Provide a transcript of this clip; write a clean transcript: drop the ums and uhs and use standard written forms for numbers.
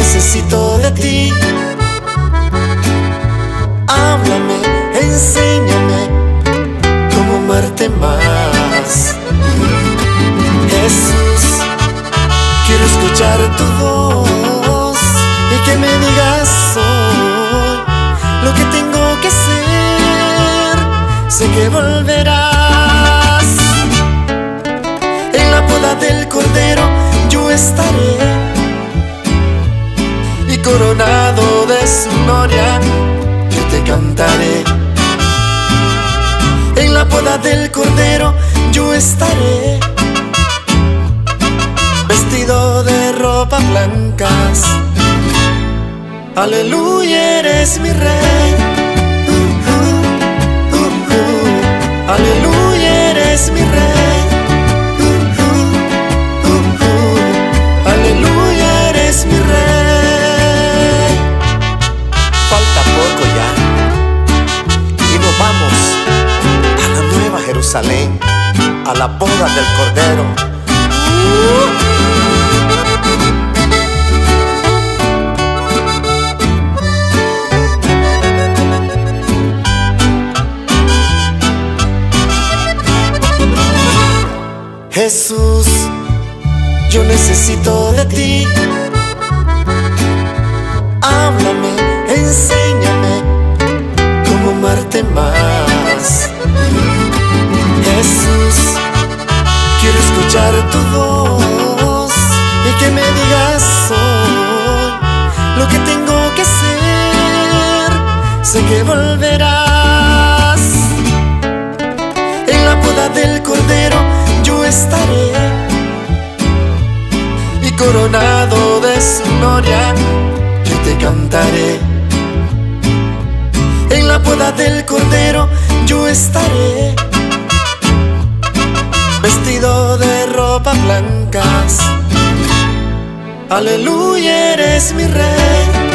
necesito de ti. Háblame, enséñame cómo amarte más. Jesús, quiero escuchar tu voz y que me digas hoy lo que tengo que hacer. Sé que volverás. En la boda del Cordero yo estaré, y coronado de su gloria yo te cantaré. En la boda del Cordero yo estaré, vestido de ropas blancas. Aleluya, eres mi rey. Aleluya, eres mi rey. Aleluya, eres mi rey. Falta poco ya y nos vamos a la nueva Jerusalén, a la boda del Cordero. Jesús, yo necesito de ti. Háblame, enséñame cómo amarte más. Jesús, quiero escuchar tu voz y que me digas hoy lo que tengo que hacer. Sé que volverás. En la boda del Cordero yo estaré, y coronado de su gloria yo te cantaré. En la boda del Cordero yo estaré, vestido de ropas blancas. Aleluya, eres mi rey.